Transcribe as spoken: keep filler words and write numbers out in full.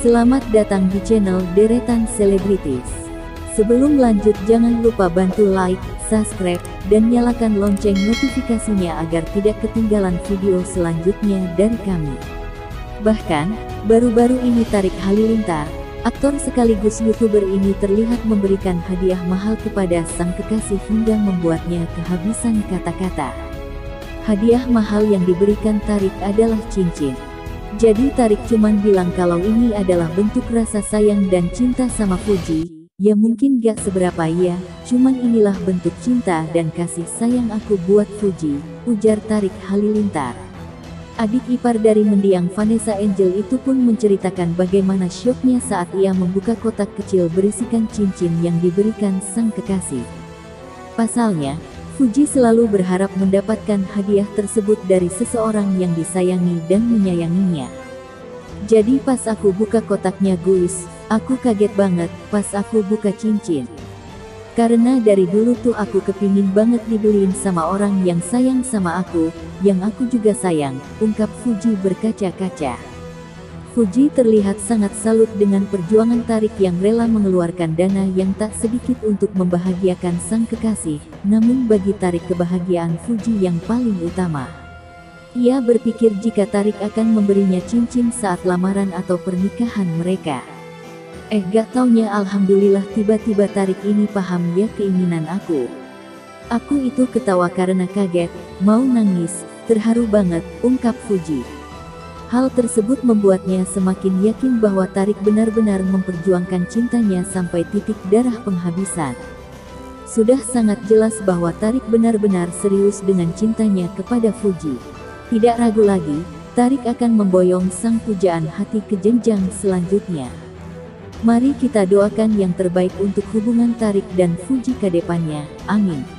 Selamat datang di channel Deretan Selebritis. Sebelum lanjut jangan lupa bantu like, subscribe, dan nyalakan lonceng notifikasinya agar tidak ketinggalan video selanjutnya dari kami. Bahkan, baru-baru ini Tarik Halilintar, aktor sekaligus YouTuber ini terlihat memberikan hadiah mahal kepada sang kekasih hingga membuatnya kehabisan kata-kata. Hadiah mahal yang diberikan Tarik adalah cincin. Jadi Tarik cuman bilang kalau ini adalah bentuk rasa sayang dan cinta sama Fuji. Ya mungkin gak seberapa ya, cuman inilah bentuk cinta dan kasih sayang aku buat Fuji, ujar Tarik Halilintar. Adik ipar dari mendiang Vanessa Angel itu pun menceritakan bagaimana syoknya saat ia membuka kotak kecil berisikan cincin yang diberikan sang kekasih. Pasalnya, Fuji selalu berharap mendapatkan hadiah tersebut dari seseorang yang disayangi dan menyayanginya. Jadi pas aku buka kotaknya guys, aku kaget banget pas aku buka cincin. Karena dari dulu tuh aku kepingin banget dibeliin sama orang yang sayang sama aku, yang aku juga sayang, ungkap Fuji berkaca-kaca. Fuji terlihat sangat salut dengan perjuangan Tarik yang rela mengeluarkan dana yang tak sedikit untuk membahagiakan sang kekasih, namun bagi Tarik kebahagiaan Fuji yang paling utama. Ia berpikir jika Tarik akan memberinya cincin saat lamaran atau pernikahan mereka. Eh gak taunya alhamdulillah tiba-tiba Tarik ini paham ya keinginan aku. Aku itu ketawa karena kaget, mau nangis, terharu banget, ungkap Fuji. Hal tersebut membuatnya semakin yakin bahwa Tarik benar-benar memperjuangkan cintanya sampai titik darah penghabisan. Sudah sangat jelas bahwa Tarik benar-benar serius dengan cintanya kepada Fuji. Tidak ragu lagi, Tarik akan memboyong sang pujaan hati ke jenjang selanjutnya. Mari kita doakan yang terbaik untuk hubungan Tarik dan Fuji ke depannya, amin.